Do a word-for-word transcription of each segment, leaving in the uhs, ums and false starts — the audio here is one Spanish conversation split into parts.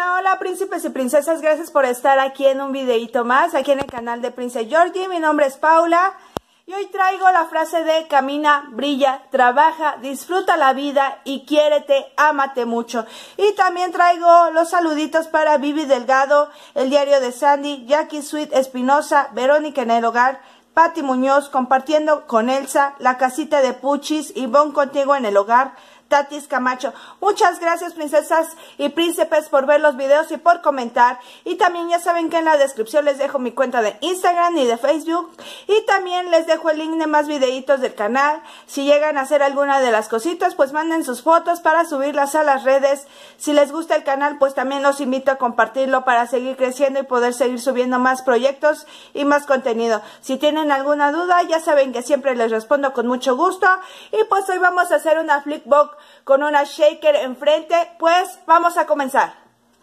Hola, hola príncipes y princesas, gracias por estar aquí en un videito más, aquí en el canal de Princess Georgie. Mi nombre es Paula y hoy traigo la frase de camina, brilla, trabaja, disfruta la vida y quiérete, ámate mucho. Y también traigo los saluditos para Vivi Delgado, El Diario de Sandy, Jackie Sweet Espinosa, Verónica en el Hogar, Patti Muñoz, Compartiendo con Elsa, La Casita de Puchis, Ivonne Contigo en el Hogar, Tatis Camacho. Muchas gracias princesas y príncipes por ver los videos y por comentar. Y también ya saben que en la descripción les dejo mi cuenta de Instagram y de Facebook. Y también les dejo el link de más videitos del canal. Si llegan a hacer alguna de las cositas, pues manden sus fotos para subirlas a las redes. Si les gusta el canal, pues también los invito a compartirlo para seguir creciendo y poder seguir subiendo más proyectos y más contenido. Si tienen alguna duda, ya saben que siempre les respondo con mucho gusto. Y pues hoy vamos a hacer una flipbox con una shaker enfrente, pues vamos a comenzar.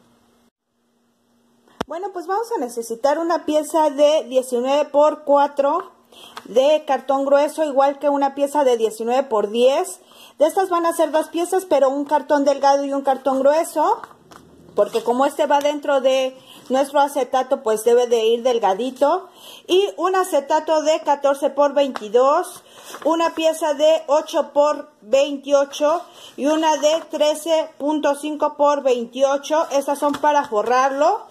Bueno, pues vamos a necesitar una pieza de diecinueve por cuatro de cartón grueso, igual que una pieza de diecinueve por diez. De estas van a ser dos piezas, pero un cartón delgado y un cartón grueso, porque como este va dentro de nuestro acetato, pues debe de ir delgadito. Y un acetato de catorce por veintidós, una pieza de ocho por veintiocho y una de trece punto cinco por veintiocho. Estas son para forrarlo.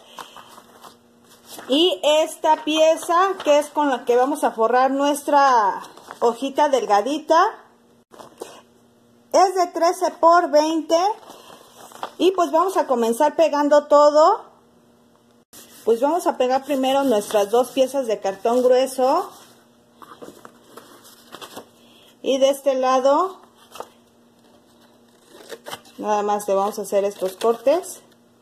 Y esta pieza, que es con la que vamos a forrar nuestra hojita delgadita, es de trece por veinte. Y pues vamos a comenzar pegando todo. Pues vamos a pegar primero nuestras dos piezas de cartón grueso. Y de este lado, nada más le vamos a hacer estos cortes.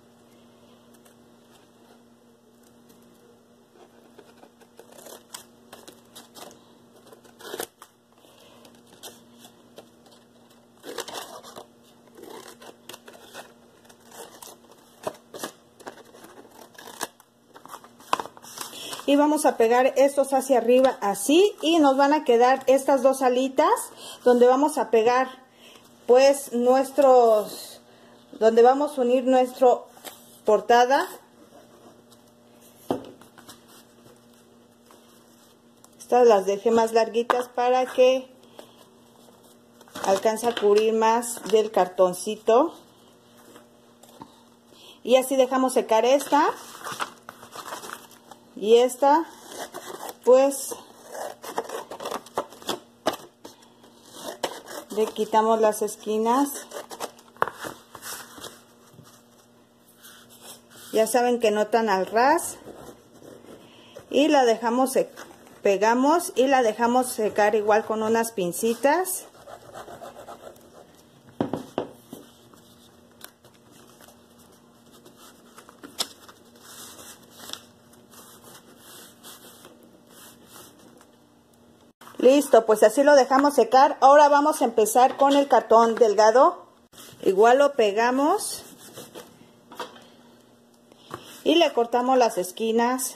Y vamos a pegar estos hacia arriba así, y nos van a quedar estas dos alitas donde vamos a pegar pues nuestros, donde vamos a unir nuestra portada. Estas las dejé más larguitas para que alcance a cubrir más del cartoncito. Y así dejamos secar esta. Y esta, pues, le quitamos las esquinas. Ya saben que no tan al ras. Y la dejamos, pegamos y la dejamos secar igual con unas pincitas. Listo, pues así lo dejamos secar. Ahora vamos a empezar con el cartón delgado. Igual lo pegamos y le cortamos las esquinas,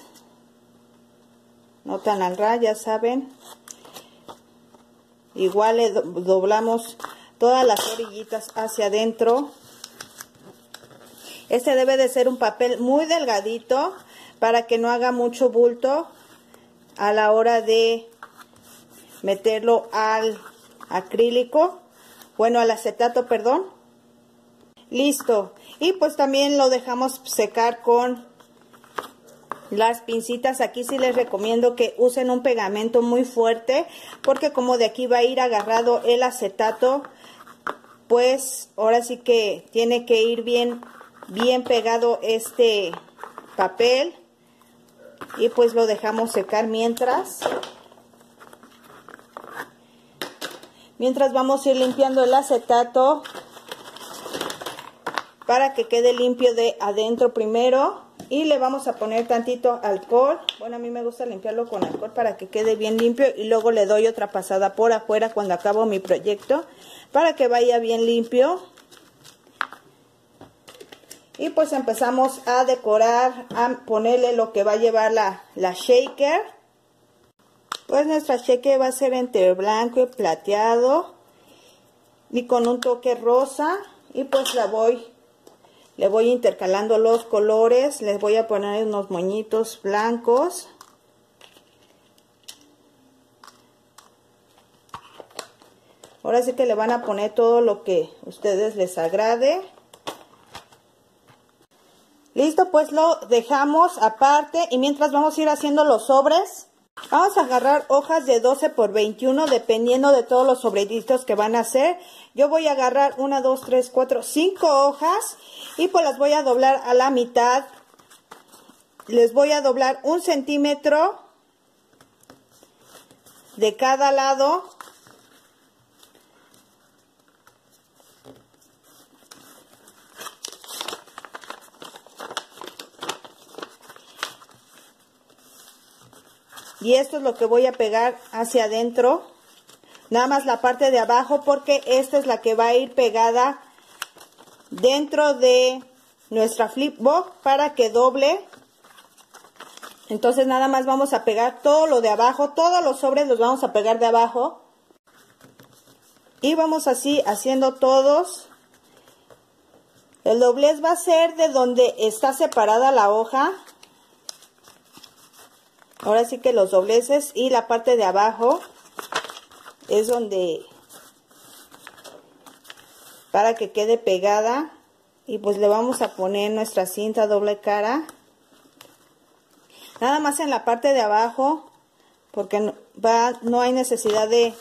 no tan al ras, ya saben. Igual le doblamos todas las orillitas hacia adentro. Este debe de ser un papel muy delgadito para que no haga mucho bulto a la hora de meterlo al acrílico, bueno, al acetato, perdón. Listo. Y pues también lo dejamos secar con las pincitas. Aquí sí les recomiendo que usen un pegamento muy fuerte, porque como de aquí va a ir agarrado el acetato, pues ahora sí que tiene que ir bien, bien pegado este papel. Y pues lo dejamos secar mientras. Mientras vamos a ir limpiando el acetato para que quede limpio de adentro primero. Y le vamos a poner tantito alcohol. Bueno, a mí me gusta limpiarlo con alcohol para que quede bien limpio. Y luego le doy otra pasada por afuera cuando acabo mi proyecto, para que vaya bien limpio. Y pues empezamos a decorar, a ponerle lo que va a llevar la, la shaker. Pues nuestra shaker va a ser entre blanco y plateado y con un toque rosa. Y pues la voy Le voy intercalando los colores, les voy a poner unos moñitos blancos. Ahora sí que le van a poner todo lo que a ustedes les agrade. Listo, pues lo dejamos aparte y mientras vamos a ir haciendo los sobres. Vamos a agarrar hojas de doce por veintiuno dependiendo de todos los sobrecitos que van a hacer. Yo voy a agarrar una, dos, tres, cuatro, cinco hojas y pues las voy a doblar a la mitad. Les voy a doblar un centímetro de cada lado. Y esto es lo que voy a pegar hacia adentro, nada más la parte de abajo, porque esta es la que va a ir pegada dentro de nuestra flipboard para que doble. Entonces nada más vamos a pegar todo lo de abajo, todos los sobres los vamos a pegar de abajo. Y vamos así haciendo todos. El doblez va a ser de donde está separada la hoja. Ahora sí que los dobleces y la parte de abajo es donde, para que quede pegada. Y pues le vamos a poner nuestra cinta doble cara. Nada más en la parte de abajo, porque no, va, no hay necesidad de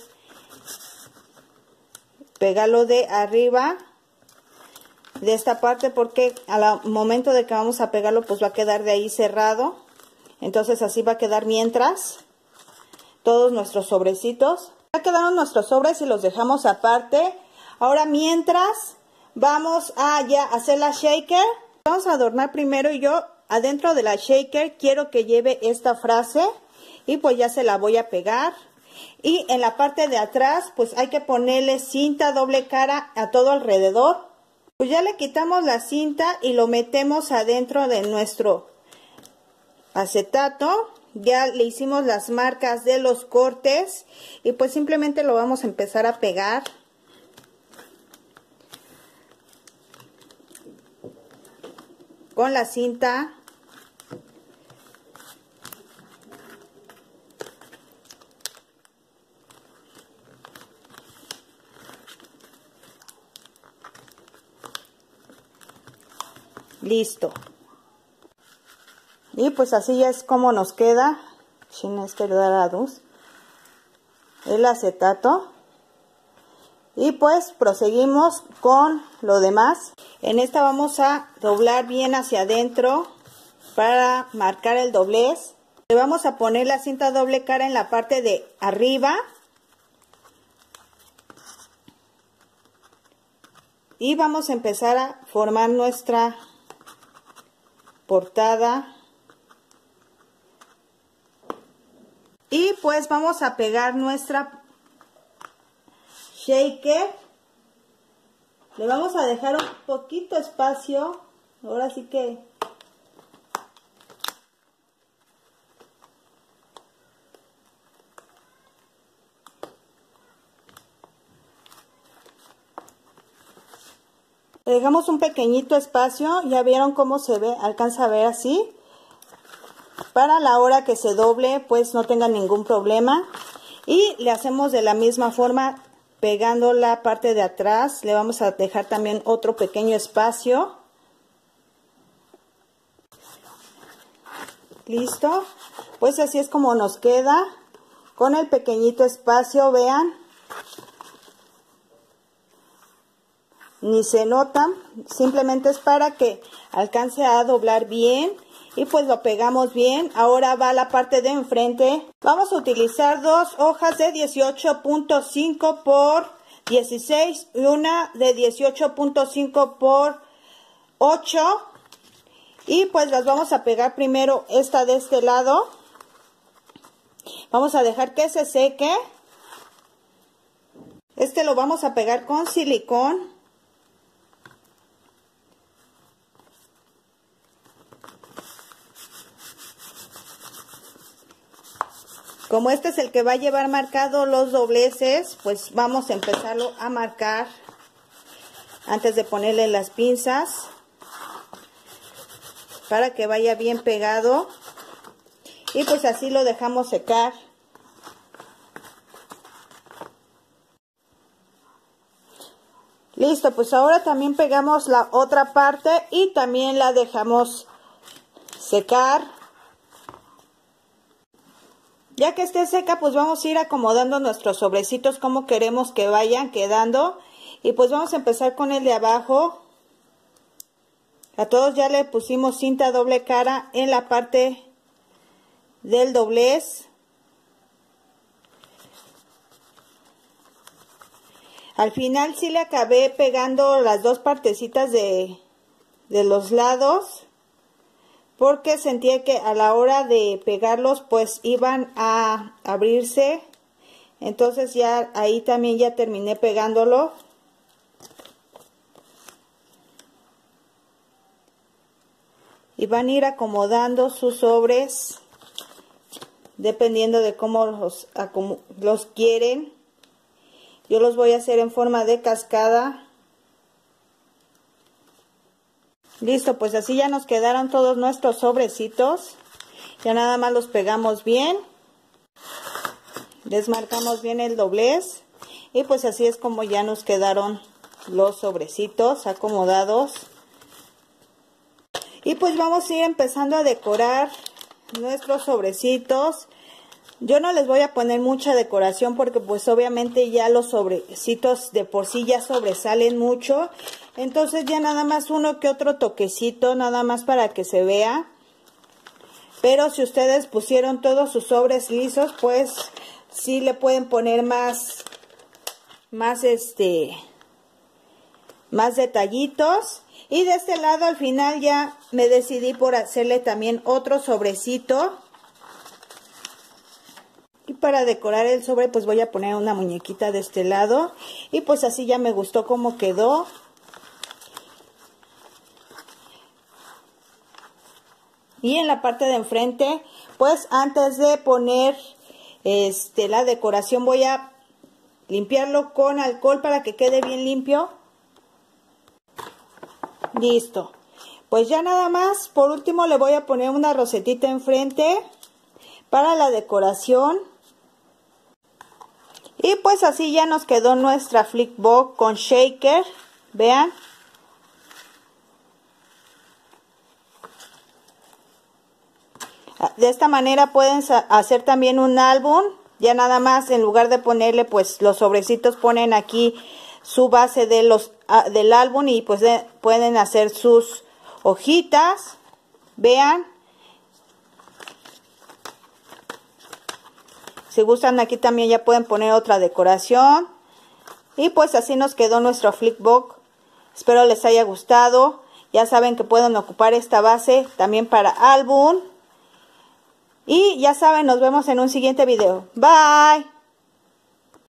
pegarlo de arriba, de esta parte, porque al momento de que vamos a pegarlo pues va a quedar de ahí cerrado. Entonces así va a quedar mientras todos nuestros sobrecitos. Ya quedaron nuestros sobres y los dejamos aparte. Ahora mientras vamos a ya hacer la shaker. Vamos a adornar primero y yo adentro de la shaker quiero que lleve esta frase. Y pues ya se la voy a pegar. Y en la parte de atrás pues hay que ponerle cinta doble cara a todo alrededor. Pues ya le quitamos la cinta y lo metemos adentro de nuestro acetato. Ya le hicimos las marcas de los cortes y pues simplemente lo vamos a empezar a pegar. Con la cinta. Listo. Y pues así ya es como nos queda. El acetato. Y pues proseguimos con lo demás. En esta vamos a doblar bien hacia adentro para marcar el doblez. Le vamos a poner la cinta doble cara en la parte de arriba. Y vamos a empezar a formar nuestra portada. Y pues vamos a pegar nuestra shaker. Le vamos a dejar un poquito espacio. Ahora sí que le dejamos un pequeñito espacio. Ya vieron cómo se ve, alcanza a ver así. Para la hora que se doble pues no tenga ningún problema. Y le hacemos de la misma forma pegando la parte de atrás. Le vamos a dejar también otro pequeño espacio. Listo. Pues así es como nos queda. Con el pequeñito espacio, vean. Ni se nota. Simplemente es para que alcance a doblar bien. Y pues lo pegamos bien. Ahora va la parte de enfrente. Vamos a utilizar dos hojas de dieciocho punto cinco por dieciséis y una de dieciocho punto cinco por ocho. Y pues las vamos a pegar primero esta de este lado. Vamos a dejar que se seque. Este lo vamos a pegar con silicón. Como este es el que va a llevar marcado los dobleces, pues vamos a empezarlo a marcar antes de ponerle las pinzas. para que vaya bien pegado. Y pues así lo dejamos secar. Listo, pues ahora también pegamos la otra parte y también la dejamos secar. Ya que esté seca, pues vamos a ir acomodando nuestros sobrecitos como queremos que vayan quedando. Y pues vamos a empezar con el de abajo. A todos ya le pusimos cinta doble cara en la parte del doblez. Al final sí le acabé pegando las dos partecitas de, de los lados, porque sentía que a la hora de pegarlos pues iban a abrirse. Entonces ya ahí también ya terminé pegándolo. Y van a ir acomodando sus sobres dependiendo de cómo los, los quieren. Yo los voy a hacer en forma de cascada. Listo, pues así ya nos quedaron todos nuestros sobrecitos. Ya nada más los pegamos bien. Desmarcamos bien el doblez. Y pues así es como ya nos quedaron los sobrecitos acomodados. Y pues vamos a ir empezando a decorar nuestros sobrecitos. Yo no les voy a poner mucha decoración porque pues obviamente ya los sobrecitos de por sí ya sobresalen mucho. Entonces ya nada más uno que otro toquecito, nada más para que se vea. Pero si ustedes pusieron todos sus sobres lisos, pues sí le pueden poner más, más este, más detallitos. Y de este lado al final ya me decidí por hacerle también otro sobrecito. Y para decorar el sobre pues voy a poner una muñequita de este lado. Y pues así ya me gustó cómo quedó. Y en la parte de enfrente, pues antes de poner este, la decoración voy a limpiarlo con alcohol para que quede bien limpio. Listo. Pues ya nada más, por último le voy a poner una rosetita enfrente para la decoración. Y pues así ya nos quedó nuestra Flipboard con shaker. Vean. De esta manera pueden hacer también un álbum. Ya nada más en lugar de ponerle pues los sobrecitos ponen aquí su base de los, del álbum y pues de, pueden hacer sus hojitas. Vean. Si gustan aquí también ya pueden poner otra decoración. Y pues así nos quedó nuestro Flipboard. Espero les haya gustado. Ya saben que pueden ocupar esta base también para álbum. Y ya saben, nos vemos en un siguiente video. Bye.